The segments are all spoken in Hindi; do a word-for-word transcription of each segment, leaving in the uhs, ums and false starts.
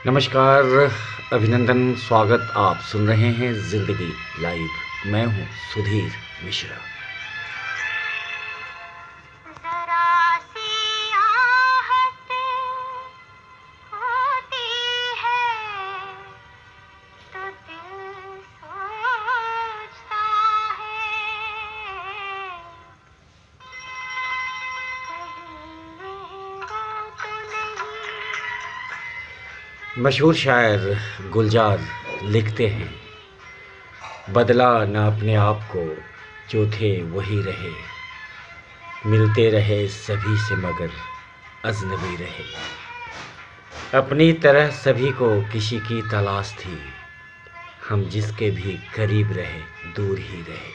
नमस्कार, अभिनंदन, स्वागत। आप सुन रहे हैं ज़िंदगी लाइव। मैं हूं सुधीर मिश्रा। मशहूर शायर गुलजार लिखते हैं, बदला न अपने आप को, जो थे वही रहे, मिलते रहे सभी से मगर अजनबी रहे। अपनी तरह सभी को किसी की तलाश थी, हम जिसके भी करीब रहे दूर ही रहे।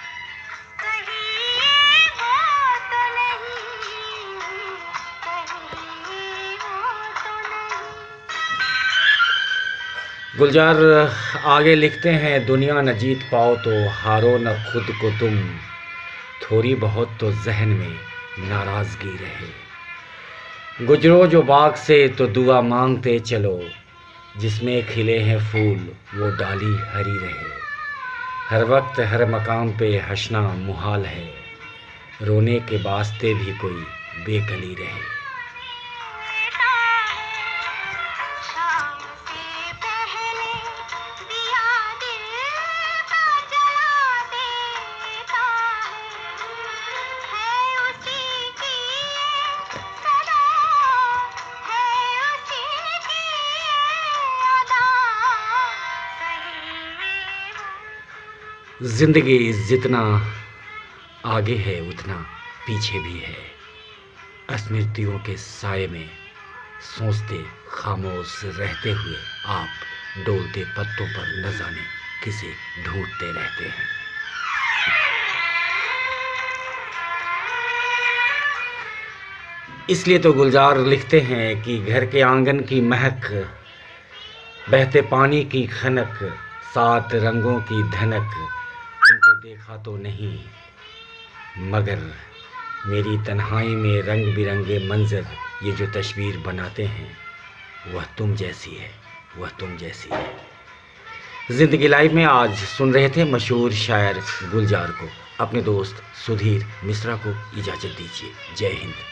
गुलजार आगे लिखते हैं, दुनिया न जीत पाओ तो हारो न खुद को तुम, थोड़ी बहुत तो जहन में नाराज़गी रहे। गुजरो जो बाग से तो दुआ मांगते चलो, जिसमें खिले हैं फूल वो डाली हरी रहे। हर वक्त हर मकाम पे हंसना मुहाल है, रोने के वास्ते भी कोई बेकली रहे। जिंदगी जितना आगे है उतना पीछे भी है। स्मृतियों के साए में सोचते खामोश रहते हुए आप डोलते पत्तों पर न जाने किसे ढूंढते रहते हैं। इसलिए तो गुलजार लिखते हैं कि घर के आंगन की महक, बहते पानी की खनक, सात रंगों की धनक, तुमको देखा तो नहीं मगर मेरी तन्हाई में रंग बिरंगे मंजर, ये जो तस्वीर बनाते हैं वह तुम जैसी है, वह तुम जैसी है। ज़िंदगी लाइव में आज सुन रहे थे मशहूर शायर गुलजार को। अपने दोस्त सुधीर मिश्रा को इजाज़त दीजिए। जय हिंद।